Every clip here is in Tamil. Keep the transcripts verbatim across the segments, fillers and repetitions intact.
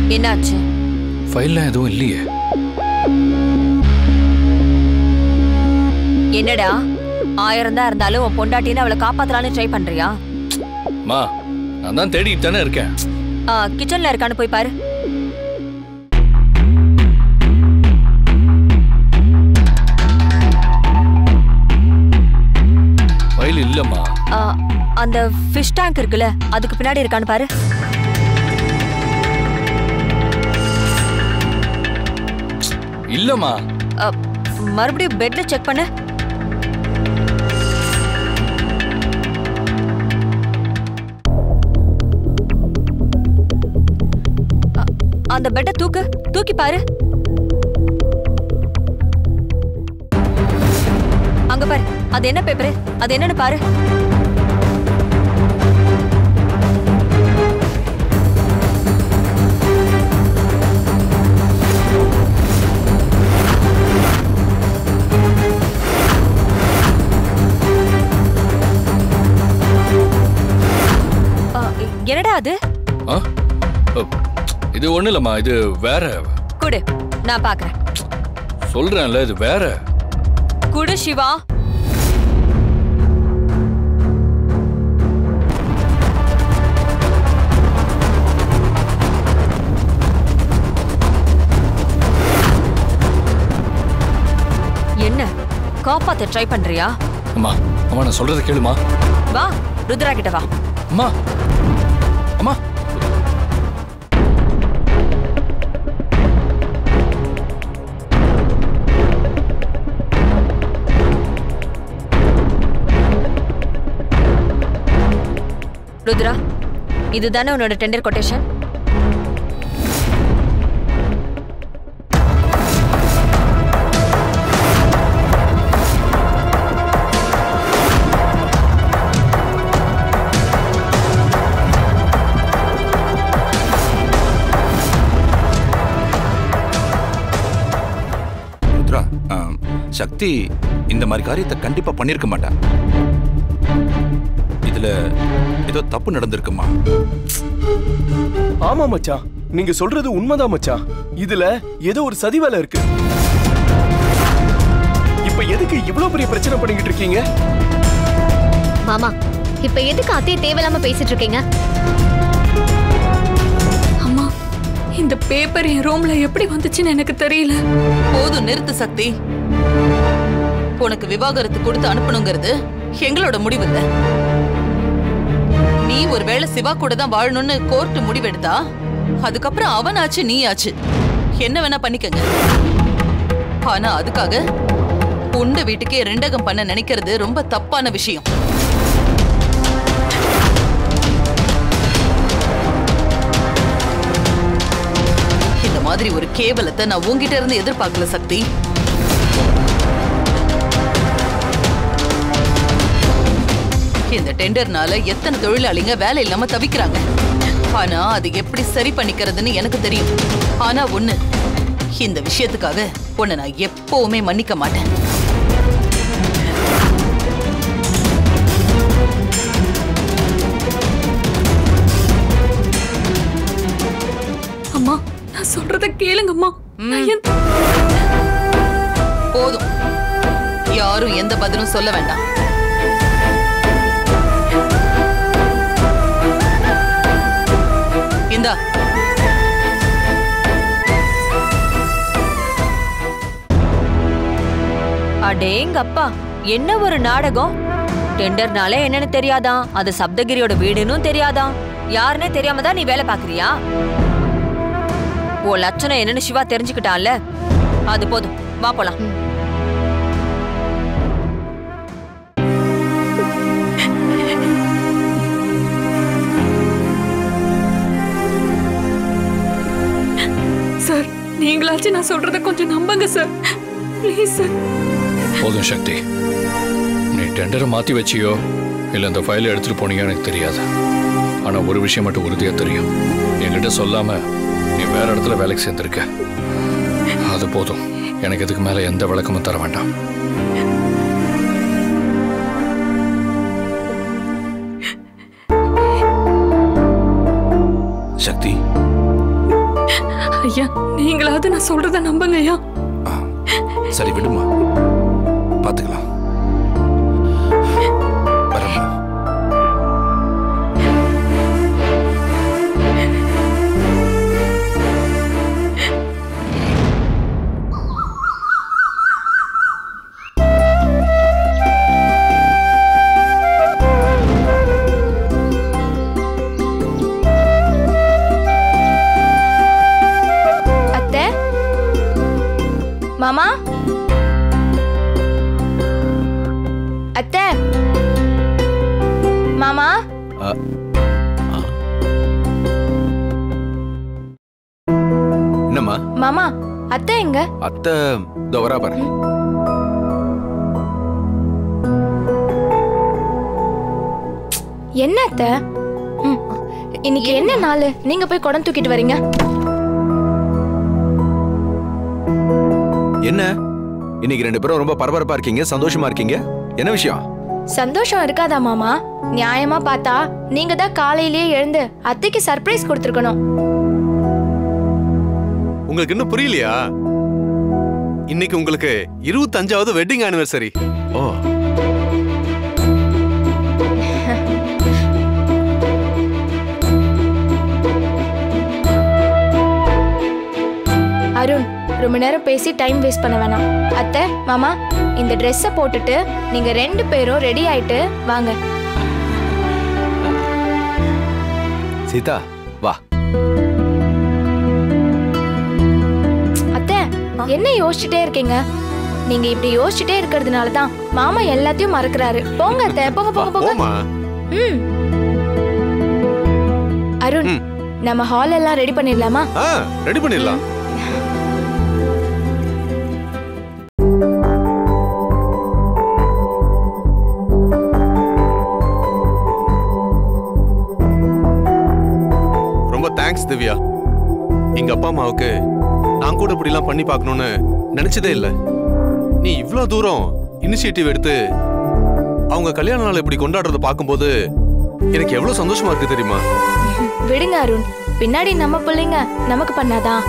என்னாச்சு? ஃபைல்ல எதுவும் இல்லையே. என்னடா ஆயிரம் தான் இருந்தாலும் உன் பொண்டாட்டின்னு அவளை காப்பாத்தலான்னு ட்ரை பண்றியா? மா நான் தான் தேடிட்டு தானே இருக்கேன். கிச்சன்ல இருக்கான்னு போய் பாரு. ஃபைல் இல்லம்மா. அந்த ஃபிஷ் டேங்க் இருக்குல்ல அதுக்கு பின்னாடி இருக்கான்னு பாரு. இல்லம்மா. மறுபடியும் பெட்ல செக் பண்ணு. அந்த பெட்டை தூக்கு, தூக்கி பாரு. அங்க பாரு, அது என்ன பேப்பரு, அது என்னன்னு பாரு. என்னடா அது? இது ஒண்ணு இல்லம்மா, இது வேற. குடு, நான் பாக்குறேன். சொல்றேன்ல, இது வேற. குடு சிவா. என்ன காப்பாத்த ட்ரை பண்றியா? அம்மா அம்மா நான் சொல்றத கேளுமா. வா ருத்ரா கிட்ட வா. அம்மா அம்மா ருத்ரா, இதுதானே உன்னோட டெண்டர் கொட்டேஷன்? ருத்ரா, சக்தி இந்த மாதிரி காரியத்தை கண்டிப்பா பண்ணிருக்க மாட்டான். இதுல ஏதோ தப்பு நடந்திருக்குமா? ஆமா மச்சான், நீங்க சொல்றது உண்மைதான் மச்சான். இதுல ஏதோ ஒரு சதி வேலை இருக்கு. இப்ப எதுக்கு இவ்வளவு பெரிய பிரச்சனை பண்ணிக்கிட்டு இருக்கீங்க? மாமா, இப்ப எதுக்கு அத்தையை தேவையில்லாம பேசிட்டு இருக்கீங்க? அம்மா, இந்த பேப்பர் என் ரூம்ல எப்படி வந்துச்சுன்னு எனக்கு தெரியல. போதும் நிறுத்து சக்தி. உனக்கு விவாகரத்து கொடுத்து அனுப்பணுங்கிறது எங்களோட முடிவு இல்ல. நீ ஒருவேளை சிவா கூட தான் வாழணும்னு கோர்ட்டு முடிவெடுத்தா அதுக்கப்புறம் அவனாச்சு நீ ஆச்சு என்ன வேணா பண்ணிக்கங்க. ஆனா அதுக்காக பொண்ணு வீட்டுக்கே ரெண்டகம் பண்ண நினைக்கிறது ரொம்ப தப்பான விஷயம். இந்த மாதிரி ஒரு கேவலத்தை நான் உங்ககிட்ட இருந்து எதிர்பார்க்கல சக்தி. இந்த டெண்டர்னால எத்தனை தொழிலாளிங்க வேலை இல்லாம தவிக்கிறாங்க. ஆனா அது எப்படி சரி பண்ணிக்கிறதுன்னு எனக்கு தெரியும். ஆனா ஒண்ணு, இந்த விஷயத்துக்காக உன்னை நான் எப்பவுமே மன்னிக்க மாட்டேன். அம்மா, நான் சொல்றத கேளுங்கம்மா. போதும், யாரும் எந்த பதிலும் சொல்ல வேண்டாம். இந்தா அடேங்கப்பா, என்ன ஒரு நாடகம்! டெண்டர்னால என்னன்னு தெரியாதான், அது சப்தகிரியோட வீடுன்னு தெரியாதான், யாருன்னு தெரியாம தான் நீ வேலை பாக்குறியா? ஓ லட்சணம் என்னன்னு சிவா தெரிஞ்சுக்கிட்டான்ல, அது போதும், வா போலாம். சார், நீங்களாச்சும் நான் சொல்றத கொஞ்சம் நம்புங்க சார், ப்ளீஸ் சார். போதும் சக்தி, நீ டெண்டரை மாத்தி வச்சியோ இல்ல இந்த ஃபைலை எடுத்துட்டு போனியோ எனக்கு தெரியாது. ஆனா ஒரு விஷயம் மட்டும் உறுதியா தெரியும், என்கிட்ட சொல்லாம நீ வேற இடத்துல வேலைக்கு சேர்ந்திருக்க. அது போதும், எனக்கு இதுக்கு மேல எந்த விளக்கமும் தர வேண்டாம். சக்தி, ஐயா நீங்களாவது நான் சொல்றத நம்புங்க ஐயா. சரி விடுமா, பாத்துக்கலாம். மாமா, அத்தை, மாமா. என்னம்மா? மாமா, அத்தை எங்க? அத்தை இதோ வரா பாரு. என்ன அத்தை? இன்னைக்கு என்ன நாள்? நீங்க போய் குடம் தூக்கிட்டு வரீங்க? என்ன இன்னைக்கு ரெண்டு பேரும் ரொம்ப பரபரப்பா இருக்கீங்க, சந்தோஷமா இருக்கீங்க, என்ன விஷயம்? சந்தோஷம் இருக்காதா மாமா? நியாயமா பார்த்தா நீங்க தான் காலையிலேயே எழுந்து அத்தைக்கு சர்ப்ரைஸ் கொடுத்துருக்கணும். உங்களுக்கு இன்னும் புரியலையா? இன்னைக்கு உங்களுக்கு இருபத்தஞ்சாவது வெட்டிங் ஆனிவர்சரி. ஓ, அருண், ரொம்ப நேரம் பேசி டைம் வேஸ்ட் பண்ண வேணாம். அத்தை, மாமா, இந்த ட்ரெஸ்ஸை போட்டுட்டு நீங்க ரெண்டு பேரும் ரெடி ஆயிட்டு வாங்க. சீதா வா. அத்தை, என்ன யோசிச்சுட்டே இருக்கீங்க? நீங்க இப்படி யோசிச்சுட்டே இருக்கிறதுனால தான் மாமா எல்லாத்தையும் மறக்கிறாரு. போங்க அத்தை, போங்க போங்க போங்க. ம். அருண், நம்ம ஹால் எல்லாம் ரெடி பண்ணிடலாமா? ரெடி பண்ணிடலாம். தேங்க்ஸ் திவ்யா. எங்க அப்பா அம்மாவுக்கு நான் கூட இப்படி எல்லாம் பண்ணி பார்க்கணும்னு நினைச்சதே இல்லை. நீ இவ்ளோ தூரம் இனிஷியேட்டிவ் எடுத்து அவங்க கல்யாண நாள் இப்படி கொண்டாடுறத பார்க்கும்போது எனக்கு எவ்வளவு சந்தோஷமா இருக்கு தெரியுமா? விடுங்க அருண், பின்னாடி நம்ம பிள்ளைங்க நமக்கு பண்ணாதான்.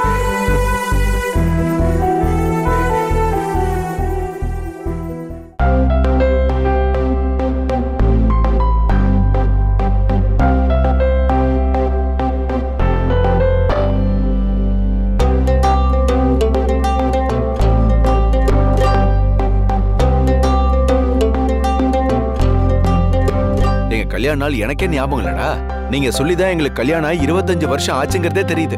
கல்யாண நாள் எனக்கே ஞாபகம் இல்லடா. நீங்க சொல்லிதான் எங்களுக்கு கல்யாணம் ஆகி இருபத்தஞ்சு வருஷம் ஆச்சுங்கிறதே தெரியுது.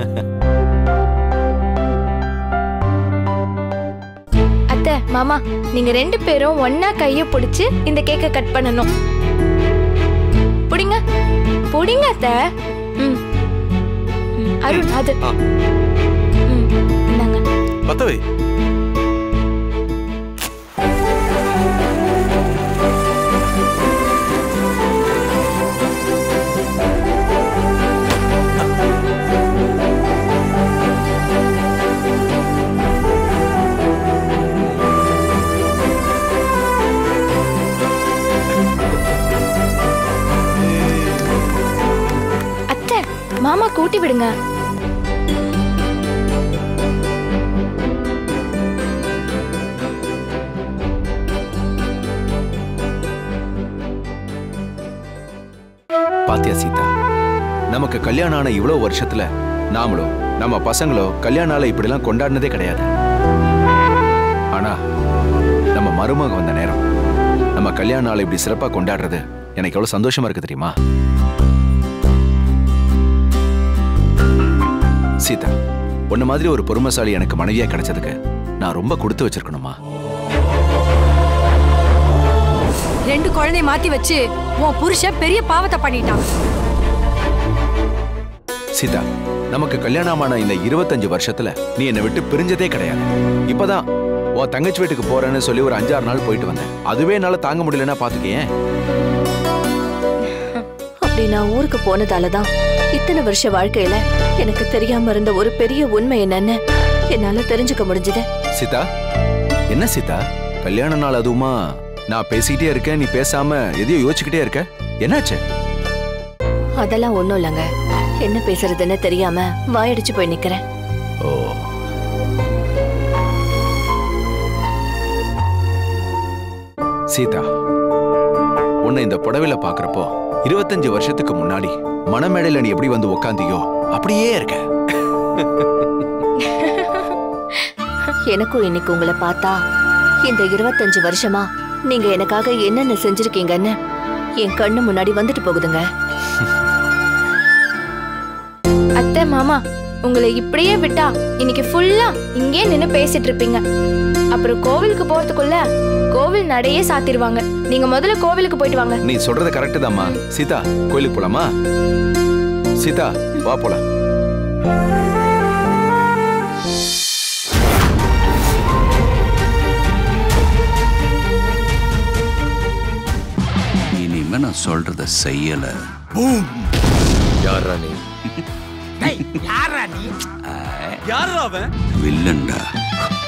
அத்தை, மாமா, நீங்க ரெண்டு பேரும் ஒன்னா கைய பிடிச்சு இந்த கேக்க கட் பண்ணணும். புடிங்க புடிங்க அத்தை. ம். அருண், அது ம், இந்தாங்க. பத்தவை. மாமா, கூட்டி விடுங்க. பாத்தியா சீதா, நமக்கு கல்யாணம் ஆன இவ்வளவு வருஷத்துல நாமளோ நம்ம பசங்களோ கல்யாண நாளை இப்படி எல்லாம் கொண்டாடினதே கிடையாது. ஆனா நம்ம மருமக வந்த நேரம் நம்ம கல்யாண நாளை இப்படி சிறப்பா கொண்டாடுறது எனக்கு எவ்வளவு சந்தோஷமா இருக்கு தெரியுமா? சீதா, உன்ன மாதிரி ஒரு பொறுமைசாலி எனக்கு மனைவியா கிடைச்சதுக்கு நான் ரொம்ப கொடுத்து வச்சிருக்கணுமா? ரெண்டு குழந்தைய மாத்தி வச்சு உன் புருஷன் பெரிய பாவத்தை பண்ணிட்டான். சீதா, நமக்கு கல்யாணமான இந்த இருபத்தஞ்சு வருஷத்துல நீ என்னை விட்டு பிரிஞ்சதே கிடையாது. இப்பதான் உன் தங்கச்சி வீட்டுக்கு போறேன்னு சொல்லி ஒரு அஞ்சாறு நாள் போயிட்டு வந்தேன். அதுவே என்னால தாங்க முடியலன்னா பாத்துக்கேன். அப்படி நான் ஊருக்கு போனதாலதான் இத்தனை வருஷ வாழ்க்கையில எனக்கு தெரியாம இருந்த ஒரு பெரிய உண்மை என்னன்னு என்னால தெரிஞ்சுக்க முடிஞ்சது. சீதா, என்ன சீதா கல்யாண நாள் அதுவுமா நான் பேசிக்கிட்டே இருக்கேன், நீ பேசாம எதையோ யோசிச்சுக்கிட்டே இருக்க, என்னாச்சு? அதெல்லாம் ஒண்ணும் இல்லைங்க. என்ன பேசுறதுன்னு தெரியாம வாயடிச்சு போய் நிக்கிறேன். ஓ, சீதா, உன்னை இந்த புடவையில பாக்குறப்போ இருபத்தஞ்சு வருஷத்துக்கு முன்னாடி மணமேடையில நீ எப்படி வந்து உக்காந்தியோ அப்படியே இருக்க. எனக்கும் இன்னைக்கு உங்களை பார்த்தா இந்த இருபத்தஞ்சு வருஷமா நீங்க எனக்காக என்னென்ன செஞ்சிருக்கீங்கன்னு என் கண்ணு முன்னாடி வந்துட்டு போகுதுங்க. அத்தை மாமா, உங்களை இப்படியே விட்டா இன்னைக்கு ஃபுல்லா இங்கே நின்னு பேசிட்டு இருப்பீங்க. அப்புறம் கோவிலுக்கு போறதுக்குள்ள கோவில் நடையே சாத்திடுவாங்க. நீங்க முதல்ல கோவிலுக்கு போயிட்டு வாங்க. நீ சொல்றது கரெக்ட் தாம்மா. சீதா, கோயிலுக்கு போலாமா? சீதா, வா போலாம். இனிமே நான் சொல்றத செய்யல. யாரா நீ? வில்லன்டா.